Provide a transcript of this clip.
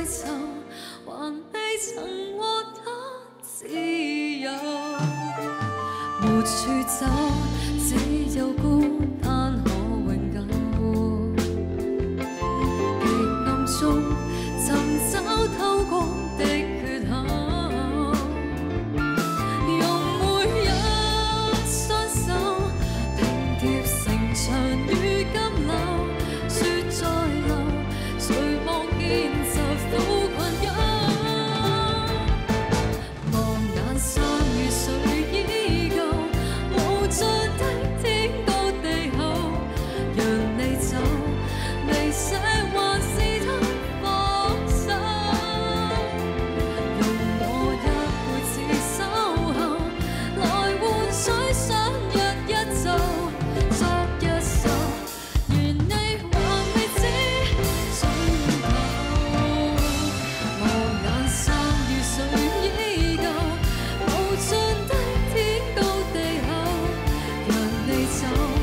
愁，還未曾獲得自由。無處走，只有孤單可永久。極暗中尋找透光的缺口，用每一雙手拼貼成牆與金樓。雪在流，誰望見就苦困憂。望眼山與水依舊，無盡的天高地厚，讓你走，未捨還是偷放手。用我一輩子守候，來換取相約一晝，作一首。願你還未知盡頭，望眼山與水依舊，無盡的天高地厚，讓你走。